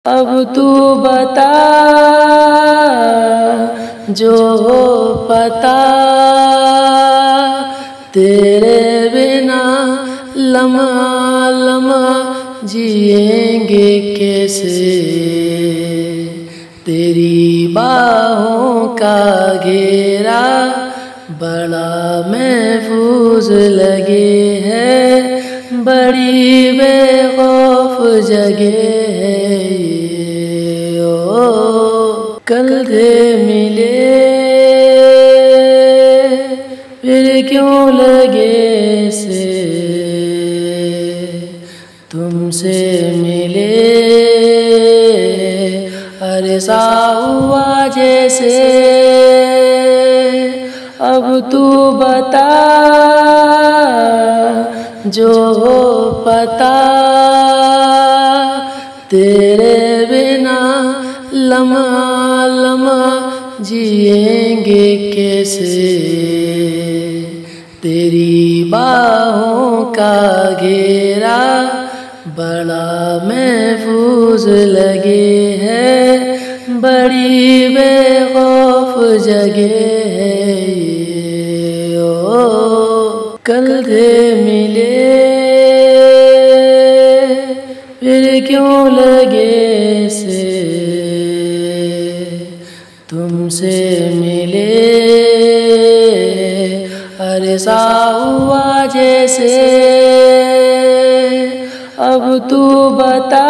अब तू बता जो हो पता, तेरे बिना लम्हा लम्हा जिएंगे कैसे। तेरी बाहों का घेरा बड़ा महफूज लगे है, बड़ी बेखौफ जगह है ये। ओ कल थे मिले फिर क्यों लगे से, तुमसे मिले अरसा हुआ जैसे। अब तू बता जो हो पता, तेरे बिना लम्हा लम्हा जिएंगे कैसे। तेरी बाहों का घेरा बड़ा महफूज लगे है, बड़ी बेखौफ जगह है ये। ओ कल थे मिले फिर क्यों लगे से, तुमसे मिले अरसा हुआ जैसे। अब तू बता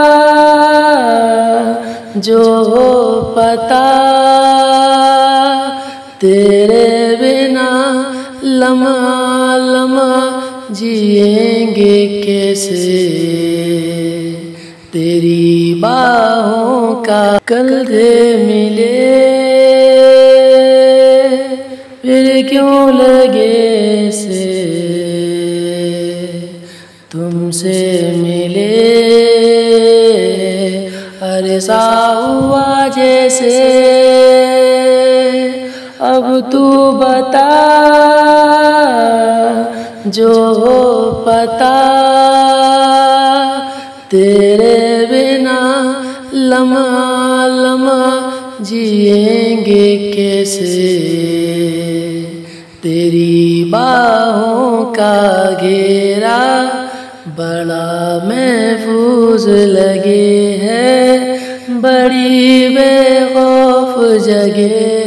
जो हो पता, तेरे बिना लम्हा लम्हा जिएंगे कैसे। तेरी बाहों का कल थे मिले फिर क्यों लगे से, तुमसे मिले अरसा हुआ जैसे। अब तू बता जो हो पता, तेरे बिना लम्हा लम्हा जिएंगे कैसे। तेरी बाहों का घेरा बड़ा महफूज लगे है, बड़ी बेखौफ जगह